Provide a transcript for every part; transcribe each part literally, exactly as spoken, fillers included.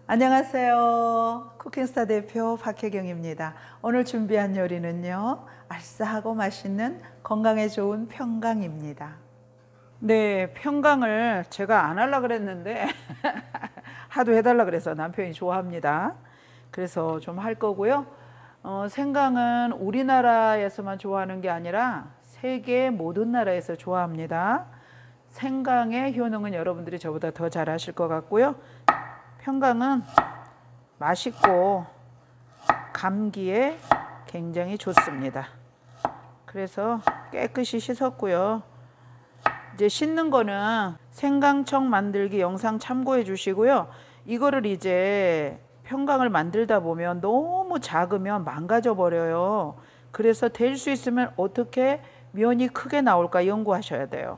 안녕하세요. 쿠킹스타 대표 박혜경입니다. 오늘 준비한 요리는요, 알싸하고 맛있는 건강에 좋은 평강입니다. 네, 평강을 제가 안 하려고 그랬는데 하도 해달라 그래서 남편이 좋아합니다. 그래서 좀 할 거고요. 어, 생강은 우리나라에서만 좋아하는 게 아니라 세계 모든 나라에서 좋아합니다. 생강의 효능은 여러분들이 저보다 더 잘 아실 것 같고요. 평강은 맛있고 감기에 굉장히 좋습니다. 그래서 깨끗이 씻었고요. 이제 씻는 거는 생강청 만들기 영상 참고해 주시고요. 이거를 이제 평강을 만들다 보면 너무 작으면 망가져 버려요. 그래서 될 수 있으면 어떻게 면이 크게 나올까 연구하셔야 돼요.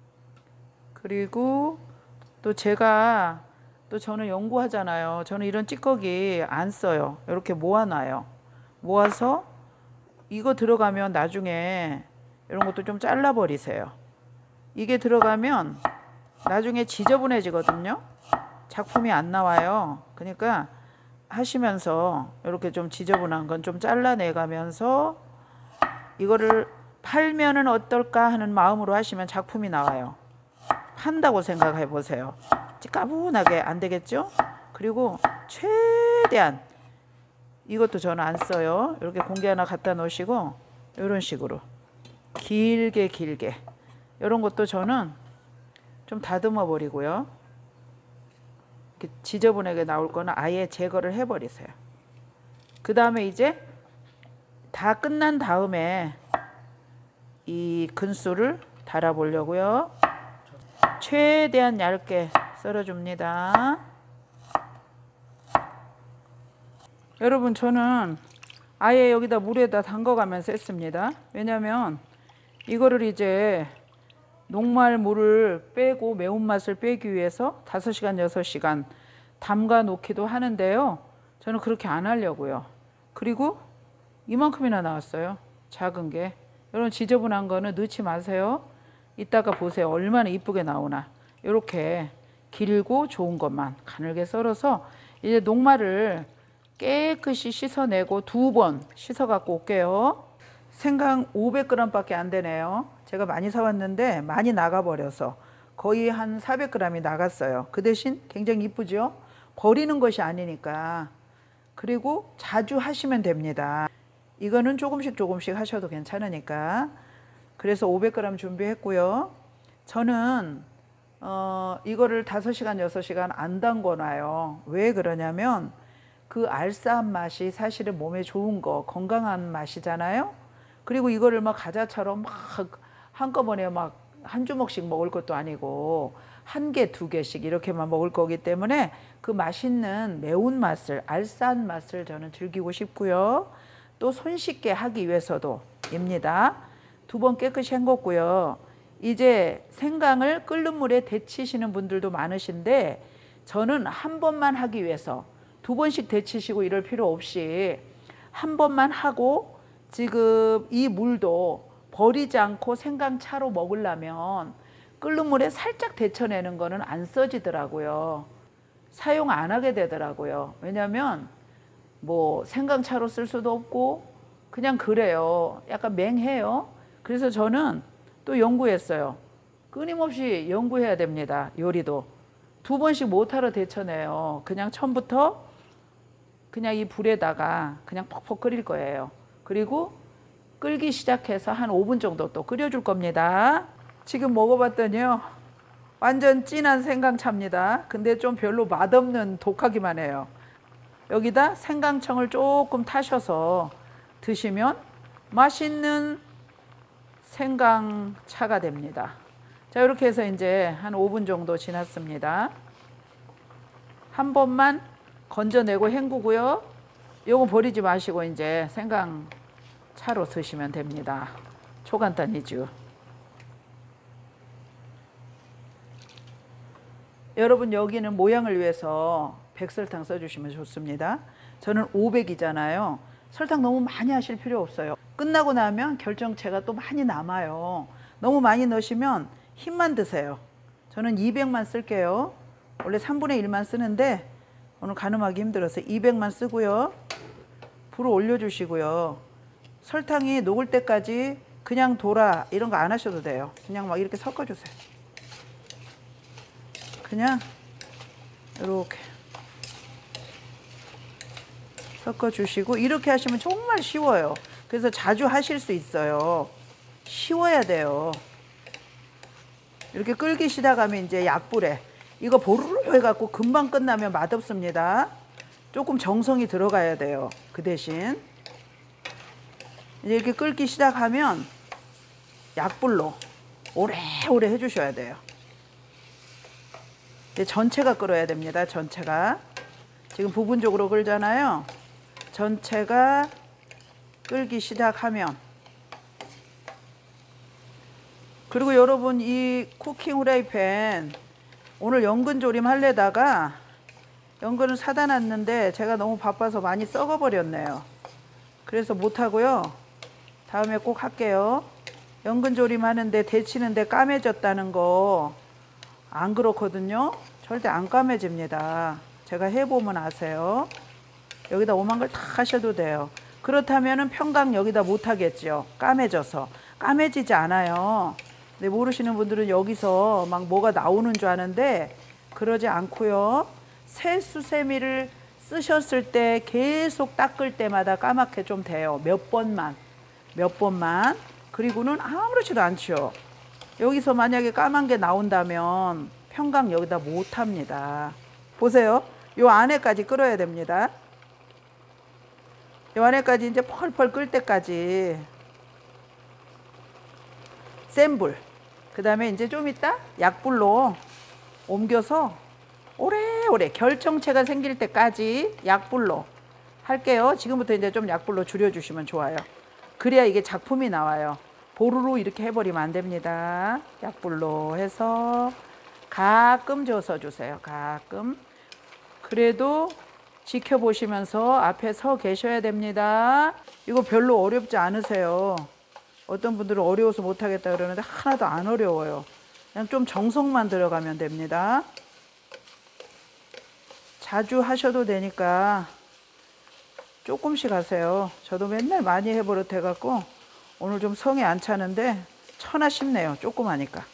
그리고 또 제가 또 저는 연구하잖아요. 저는 이런 찌꺼기 안 써요. 이렇게 모아놔요. 모아서 이거 들어가면 나중에 이런 것도 좀 잘라버리세요. 이게 들어가면 나중에 지저분해지거든요. 작품이 안 나와요. 그러니까 하시면서 이렇게 좀 지저분한 건 좀 잘라내가면서 이거를 팔면은 어떨까 하는 마음으로 하시면 작품이 나와요. 판다고 생각해 보세요. 까분하게 안 되겠죠? 그리고 최대한 이것도 저는 안 써요. 이렇게 공기 하나 갖다 놓으시고 이런 식으로 길게 길게 이런 것도 저는 좀 다듬어 버리고요. 이렇게 지저분하게 나올 거는 아예 제거를 해 버리세요. 그 다음에 이제 다 끝난 다음에 이 근수를 달아 보려고요. 최대한 얇게 썰어줍니다. 여러분, 저는 아예 여기다 물에다 담궈가면서 했습니다. 왜냐면 이거를 이제 녹말 물을 빼고 매운맛을 빼기 위해서 다섯 시간 여섯 시간 담가 놓기도 하는데요. 저는 그렇게 안 하려고요. 그리고 이만큼이나 나왔어요. 작은 게. 여러분, 지저분한 거는 넣지 마세요. 이따가 보세요. 얼마나 이쁘게 나오나. 이렇게 길고 좋은 것만 가늘게 썰어서 이제 녹말을 깨끗이 씻어내고 두 번 씻어 갖고 올게요. 생강 오백 그램 밖에 안 되네요. 제가 많이 사왔는데 많이 나가버려서 거의 한 사백 그램이 나갔어요. 그 대신 굉장히 이쁘죠? 버리는 것이 아니니까. 그리고 자주 하시면 됩니다. 이거는 조금씩 조금씩 하셔도 괜찮으니까. 그래서 오백 그램 준비했고요. 저는 어, 이거를 다섯 시간 여섯 시간 안 담궈 놔요. 왜 그러냐면 그 알싸한 맛이 사실은 몸에 좋은 거, 건강한 맛이잖아요. 그리고 이거를 막 과자처럼 막 한꺼번에 막 한 주먹씩 먹을 것도 아니고 한 개, 두 개씩 이렇게만 먹을 거기 때문에 그 맛있는 매운맛을, 알싸한 맛을 저는 즐기고 싶고요. 또 손쉽게 하기 위해서도 입니다. 두 번 깨끗이 헹궜고요. 이제 생강을 끓는 물에 데치시는 분들도 많으신데 저는 한 번만 하기 위해서 두 번씩 데치시고 이럴 필요 없이 한 번만 하고 지금 이 물도 버리지 않고 생강차로 먹으려면 끓는 물에 살짝 데쳐내는 거는 안 써지더라고요. 사용 안 하게 되더라고요. 왜냐면 뭐 생강차로 쓸 수도 없고 그냥 그래요. 약간 맹해요. 그래서 저는 또 연구했어요. 끊임없이 연구해야 됩니다. 요리도. 두 번씩 못하러 데쳐내요. 그냥 처음부터 그냥 이 불에다가 그냥 퍽퍽 끓일 거예요. 그리고 끓기 시작해서 한 오 분 정도 또 끓여줄 겁니다. 지금 먹어봤더니요. 완전 진한 생강차입니다. 근데 좀 별로 맛없는 독하기만 해요. 여기다 생강청을 조금 타셔서 드시면 맛있는 생강차가 됩니다. 자, 이렇게 해서 이제 한 오 분 정도 지났습니다. 한 번만 건져내고 헹구고요. 요거 버리지 마시고 이제 생강차로 드시면 됩니다. 초간단이죠. 여러분, 여기는 모양을 위해서 백설탕 써주시면 좋습니다. 저는 오백이잖아요. 설탕 너무 많이 하실 필요 없어요. 끝나고 나면 결정체가 또 많이 남아요. 너무 많이 넣으시면 힘만 드세요. 저는 이백만 쓸게요. 원래 삼분의 일만 쓰는데 오늘 가늠하기 힘들어서 이백만 쓰고요. 불을 올려주시고요. 설탕이 녹을 때까지 그냥 돌아 이런 거 안 하셔도 돼요. 그냥 막 이렇게 섞어주세요. 그냥 이렇게 섞어주시고 이렇게 하시면 정말 쉬워요. 그래서 자주 하실 수 있어요. 쉬워야 돼요. 이렇게 끓기 시작하면 이제 약불에 이거 보르르 해갖고 금방 끝나면 맛없습니다. 조금 정성이 들어가야 돼요. 그 대신 이제 이렇게 끓기 시작하면 약불로 오래오래 해주셔야 돼요. 이제 전체가 끓어야 됩니다. 전체가 지금 부분적으로 끓잖아요. 전체가 끓기 시작하면, 그리고 여러분 이 쿠킹 후라이팬 오늘 연근 조림 하려다가 연근을 사다 놨는데 제가 너무 바빠서 많이 썩어 버렸네요. 그래서 못하고요. 다음에 꼭 할게요. 연근 조림 하는데 데치는데 까매졌다는 거 안 그렇거든요. 절대 안 까매집니다. 제가 해보면 아세요. 여기다 오만 걸 다 하셔도 돼요. 그렇다면은 평강 여기다 못 하겠죠. 까매져서. 까매지지 않아요. 근데 모르시는 분들은 여기서 막 뭐가 나오는 줄 아는데 그러지 않고요. 새수세미를 쓰셨을 때 계속 닦을 때마다 까맣게 좀 돼요. 몇 번만. 몇 번만. 그리고는 아무렇지도 않죠. 여기서 만약에 까만 게 나온다면 평강 여기다 못 합니다. 보세요. 요 안에까지 끓어야 됩니다. 요 안에까지 이제 펄펄 끓을 때까지 센 불. 그 다음에 이제 좀 이따 약불로 옮겨서 오래오래 결정체가 생길 때까지 약불로 할게요. 지금부터 이제 좀 약불로 줄여주시면 좋아요. 그래야 이게 작품이 나와요. 보루루 이렇게 해버리면 안 됩니다. 약불로 해서 가끔 저어서 주세요. 가끔. 그래도 지켜보시면서 앞에 서 계셔야 됩니다. 이거 별로 어렵지 않으세요. 어떤 분들은 어려워서 못하겠다 그러는데 하나도 안 어려워요. 그냥 좀 정성만 들어가면 됩니다. 자주 하셔도 되니까 조금씩 하세요. 저도 맨날 많이 해버릇 해갖고 오늘 좀 성이 안 차는데 천하 싶네요. 조금 하니까.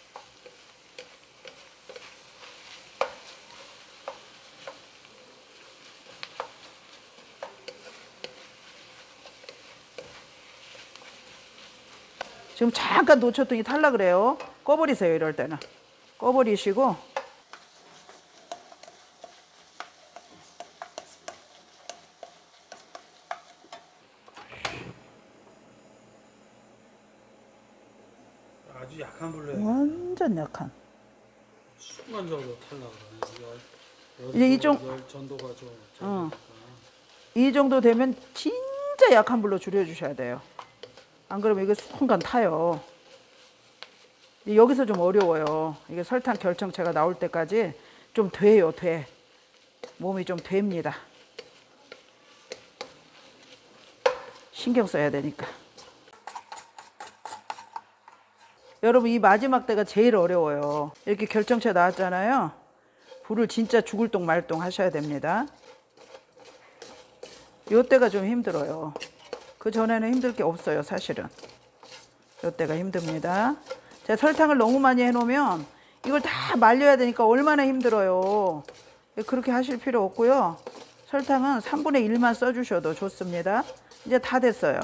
지금 잠깐 놓쳤더니 탈락 그래요. 꺼버리세요. 이럴 때는. 꺼버리시고 아주 약한 불로 해야 완전 약한. 순간적으로 탈락을 하네. 이제 이 정- 열 전도가 좀 어. 적으니까. 이 정도 되면 진짜 약한 불로 줄여주셔야 돼요. 안 그러면 이게 순간 타요. 여기서 좀 어려워요. 이게 설탕 결정체가 나올 때까지 좀 돼요. 돼. 몸이 좀 됩니다. 신경 써야 되니까. 여러분 이 마지막 때가 제일 어려워요. 이렇게 결정체 나왔잖아요. 불을 진짜 죽을 똥 말똥 하셔야 됩니다. 요 때가 좀 힘들어요. 그 전에는 힘들 게 없어요. 사실은. 요 때가 힘듭니다. 제가 설탕을 너무 많이 해놓으면 이걸 다 말려야 되니까 얼마나 힘들어요. 그렇게 하실 필요 없고요. 설탕은 삼분의 일만 써주셔도 좋습니다. 이제 다 됐어요.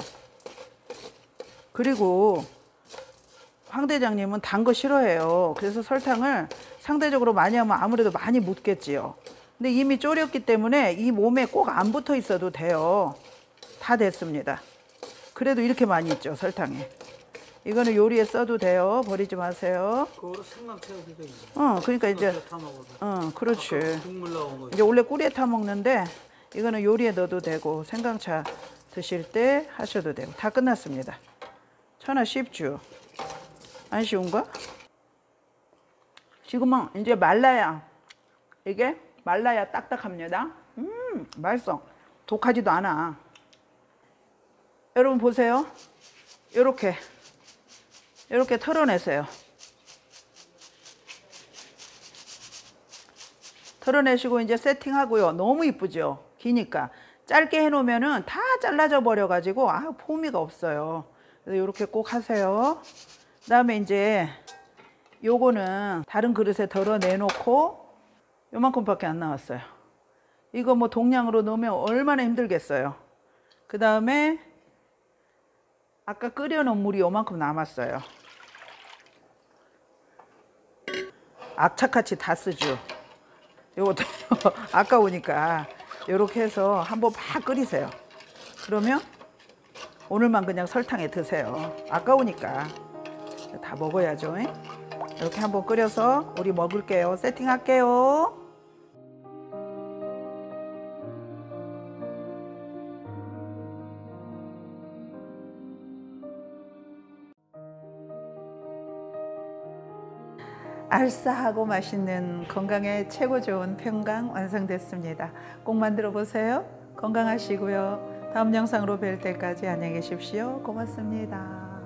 그리고 황 대장님은 단 거 싫어해요. 그래서 설탕을 상대적으로 많이 하면 아무래도 많이 묻겠지요. 근데 이미 졸였기 때문에 이 몸에 꼭 안 붙어 있어도 돼요. 다 됐습니다. 그래도 이렇게 많이 있죠, 설탕이. 이거는 요리에 써도 돼요. 버리지 마세요. 그거로 생강 채워도 되겠네. 어, 그러니까 이제, 타 먹어도. 어, 그렇지. 국물 나온 거. 이제 원래 꿀에 타 먹는데 이거는 요리에 넣어도 되고 생강차 드실 때 하셔도 되고 다 끝났습니다. 천하 쉽죠? 안 쉬운가? 지금은 이제 말라야 이게 말라야 딱딱합니다. 음, 맛있어. 독하지도 않아. 여러분 보세요. 요렇게 요렇게 털어내세요. 덜어내시고 이제 세팅하고요. 너무 이쁘죠? 기니까. 짧게 해놓으면은 다 잘라져 버려가지고 아 포미가 없어요. 그래서 이렇게 꼭 하세요. 그 다음에 이제 요거는 다른 그릇에 덜어내놓고 요만큼밖에 안 나왔어요. 이거 뭐 동량으로 넣으면 얼마나 힘들겠어요. 그 다음에 아까 끓여놓은 물이 요만큼 남았어요. 악착같이 다 쓰죠. 요것도 아까우니까 요렇게 해서 한번 막 끓이세요. 그러면 오늘만 그냥 설탕에 드세요. 아까우니까 다 먹어야죠. 이렇게 한번 끓여서 우리 먹을게요. 세팅할게요. 알싸하고 맛있는 건강에 최고 좋은 평강 완성됐습니다. 꼭 만들어 보세요. 건강하시고요. 다음 영상으로 뵐 때까지 안녕히 계십시오. 고맙습니다.